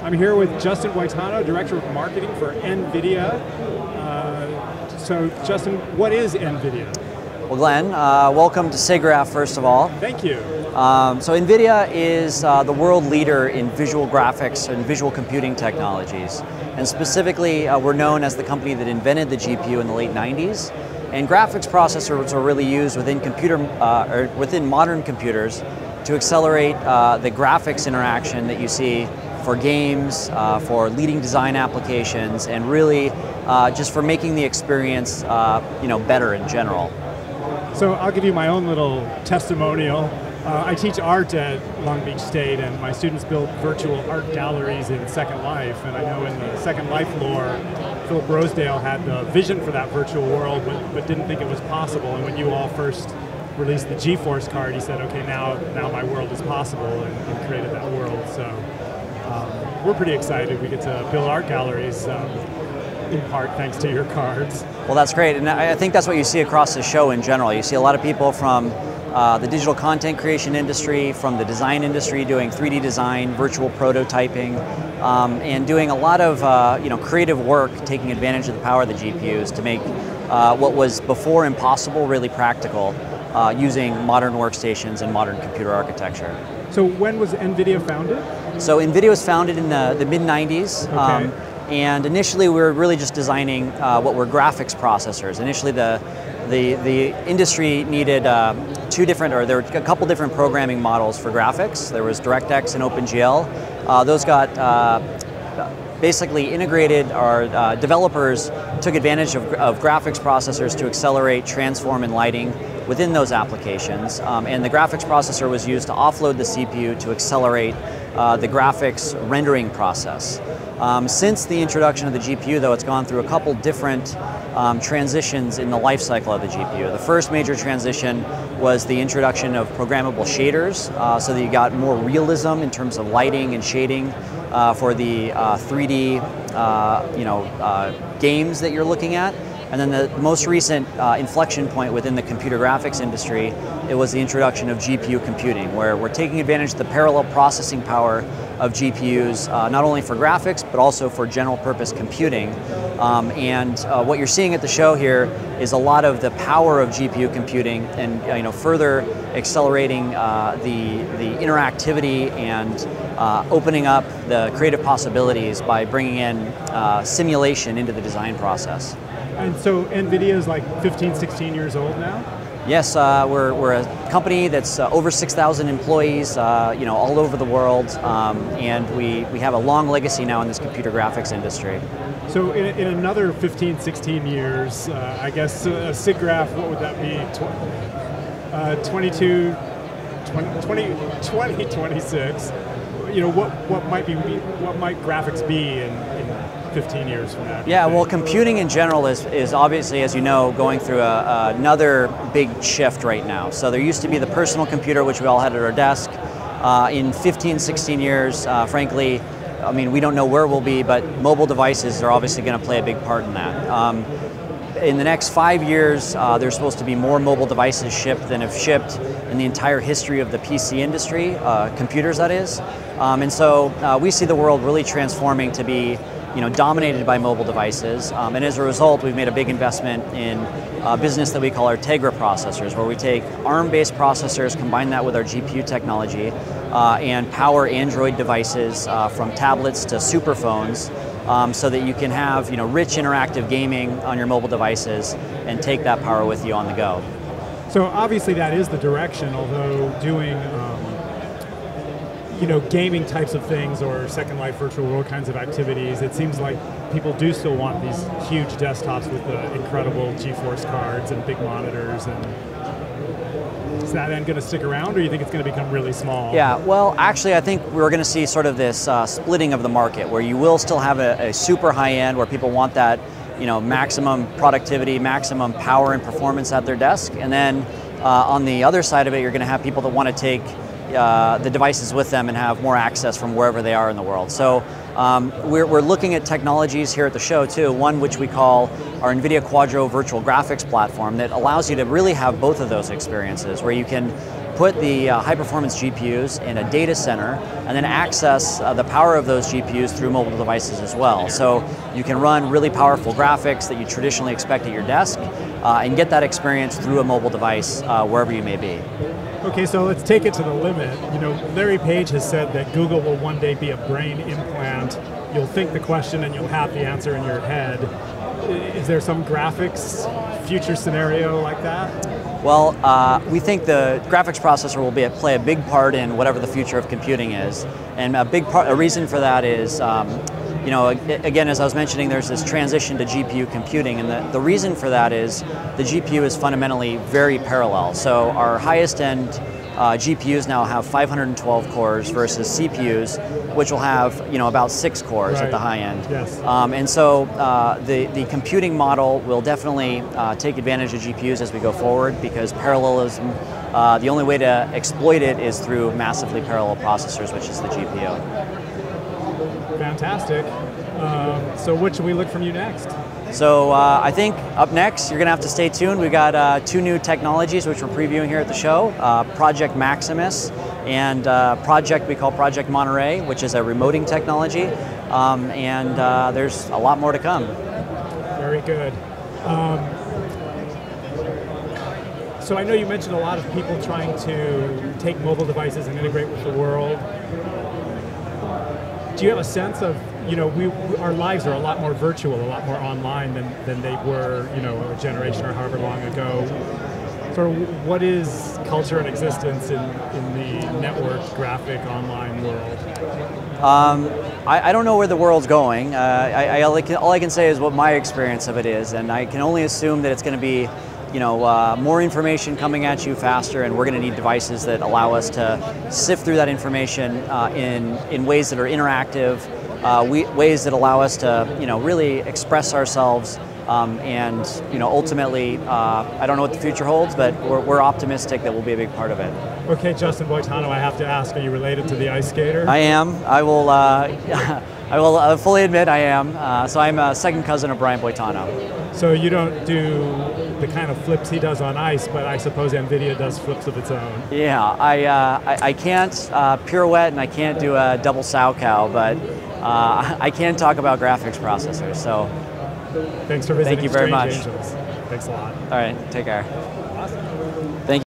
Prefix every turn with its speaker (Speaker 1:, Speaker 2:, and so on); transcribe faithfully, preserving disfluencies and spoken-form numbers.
Speaker 1: I'm here with Justin Boitano, Director of Marketing for Nvidia. Uh, so Justin, what is Nvidia?
Speaker 2: Well, Glenn, uh, welcome to SIGGRAPH, first of all.
Speaker 1: Thank you.
Speaker 2: Um, so Nvidia is uh, the world leader in visual graphics and visual computing technologies. And specifically, uh, we're known as the company that invented the G P U in the late nineties. And graphics processors are really used within computer, uh, or within modern computers to accelerate uh, the graphics interaction that you see for games, uh, for leading design applications, and really uh, just for making the experience uh, you know, better in general.
Speaker 1: So I'll give you my own little testimonial. Uh, I teach art at Long Beach State, and my students build virtual art galleries in Second Life. And I know in the Second Life lore, Philip Rosedale had the vision for that virtual world, but, but didn't think it was possible. And when you all first released the GeForce card, he said, okay, now, now my world is possible, and, and created that world. So um, we're pretty excited. We get to build art galleries, um, in part thanks to your cards.
Speaker 2: Well, that's great, and I think that's what you see across the show in general. You see a lot of people from uh, the digital content creation industry, from the design industry, doing three D design, virtual prototyping, um, and doing a lot of uh, you know, creative work, taking advantage of the power of the G P Us to make uh, what was before impossible really practical, uh, using modern workstations and modern computer architecture.
Speaker 1: So when was Nvidia founded?
Speaker 2: So Nvidia was founded in the, the mid nineties.
Speaker 1: Okay.
Speaker 2: Um, And initially, we were really just designing uh, what were graphics processors. Initially, the the the industry needed uh, two different, or there were a couple different programming models for graphics. There was DirectX and OpenGL. Uh, those got uh, basically integrated. Our uh, developers took advantage of, of graphics processors to accelerate transform and lighting within those applications. Um, and the graphics processor was used to offload the C P U to accelerate uh, the graphics rendering process. Um, since the introduction of the G P U, though, it's gone through a couple different um, transitions in the life cycle of the G P U. The first major transition was the introduction of programmable shaders, uh, so that you got more realism in terms of lighting and shading uh, for the uh, three D uh, you know, uh, games that you're looking at. And then the most recent uh, inflection point within the computer graphics industry, it was the introduction of G P U computing, where we're taking advantage of the parallel processing power of G P Us, uh, not only for graphics, but also for general purpose computing. Um, and uh, what you're seeing at the show here is a lot of the power of G P U computing, and uh, you know, further accelerating uh, the, the interactivity and uh, opening up the creative possibilities by bringing in uh, simulation into the design process.
Speaker 1: And so Nvidia is like fifteen, sixteen years old now?
Speaker 2: Yes, uh, we're, we're a company that's uh, over six thousand employees, uh, you know, all over the world, um, and we, we have a long legacy now in this computer graphics industry.
Speaker 1: So in, in another fifteen, sixteen years, uh, I guess uh, SIGGRAPH, what would that be? Tw uh, twenty-two, twenty, twenty, twenty twenty-six. You know, what, what might be, what might graphics be in, in fifteen years from now?
Speaker 2: Yeah, well, computing in general is, is obviously, as you know, going through a, another big shift right now. So there used to be the personal computer, which we all had at our desk. Uh, in fifteen, sixteen years, uh, frankly, I mean, we don't know where we'll be, but mobile devices are obviously going to play a big part in that. Um, in the next five years, uh, there's supposed to be more mobile devices shipped than have shipped in the entire history of the P C industry, uh, computers that is. Um, and so uh, we see the world really transforming to be, you know, dominated by mobile devices, um, and as a result, we've made a big investment in a business that we call our Tegra processors, where we take ARM-based processors, combine that with our G P U technology, uh, and power Android devices uh, from tablets to superphones, um, so that you can have, you know, rich interactive gaming on your mobile devices and take that power with you on the go.
Speaker 1: So obviously that is the direction, although doing um, you know, gaming types of things or Second Life virtual world kinds of activities, it seems like people do still want these huge desktops with the incredible GeForce cards and big monitors. And is that end going to stick around, or do you think it's going to become really small?
Speaker 2: Yeah, well, actually, I think we're going to see sort of this uh, splitting of the market, where you will still have a, a super high end where people want that, you know, maximum productivity, maximum power and performance at their desk, and then uh, on the other side of it, you're going to have people that want to take Uh, the devices with them and have more access from wherever they are in the world. So um, we're, we're looking at technologies here at the show too, one which we call our Nvidia Quadro virtual graphics platform that allows you to really have both of those experiences, where you can put the uh, high-performance G P Us in a data center and then access uh, the power of those G P Us through mobile devices as well. So you can run really powerful graphics that you traditionally expect at your desk uh, and get that experience through a mobile device uh, wherever you may be.
Speaker 1: Okay, so let's take it to the limit. You know, Larry Page has said that Google will one day be a brain implant. You'll think the question and you'll have the answer in your head. Is there some graphics future scenario like that?
Speaker 2: Well, uh, we think the graphics processor will be a, play a big part in whatever the future of computing is, and a big part, a reason for that is, um, you know, again, as I was mentioning, there's this transition to G P U computing, and the, the reason for that is the G P U is fundamentally very parallel. So our highest end Uh, G P Us now have five hundred twelve cores versus C P Us, which will have you know about six cores
Speaker 1: right.
Speaker 2: at the high end.
Speaker 1: Yes.
Speaker 2: Um, and so uh, the the computing model will definitely uh, take advantage of G P Us as we go forward, because parallelism, uh, the only way to exploit it is through massively parallel processors, which is the G P U.
Speaker 1: Fantastic. Um, so what should we look from you next?
Speaker 2: So uh, I think up next, you're going to have to stay tuned. We've got uh, two new technologies which we're previewing here at the show, uh, Project Maximus and uh, project we call Project Monterey, which is a remoting technology. Um, and uh, there's a lot more to come.
Speaker 1: Very good. Um, so I know you mentioned a lot of people trying to take mobile devices and integrate with the world. Do you have a sense of, you know, we, our lives are a lot more virtual, a lot more online than, than they were, you know, a generation or however long ago. Sort of what is culture and existence in, in the network, graphic, online world?
Speaker 2: Um, I, I don't know where the world's going. Uh, I, I, all, I can, all I can say is what my experience of it is, and I can only assume that it's going to be, you know, uh, more information coming at you faster, and we're going to need devices that allow us to sift through that information uh, in, in ways that are interactive, uh, we, ways that allow us to, you know, really express ourselves, um, and, you know, ultimately, uh, I don't know what the future holds, but we're, we're optimistic that we'll be a big part of it.
Speaker 1: Okay, Justin Boitano, I have to ask, are you related to the ice skater?
Speaker 2: I am. I will, uh, I will uh, fully admit I am. Uh, so I'm a second cousin of Brian Boitano.
Speaker 1: So you don't do the kind of flips he does on ice, but I suppose Nvidia does flips of its own.
Speaker 2: Yeah, I, uh, I, I can't uh, pirouette and I can't do a double sow cow, but uh, I can talk about graphics processors. So
Speaker 1: thanks for visiting
Speaker 2: Thank you very
Speaker 1: Strange
Speaker 2: much.
Speaker 1: Angels. Thanks a lot.
Speaker 2: All right, take care.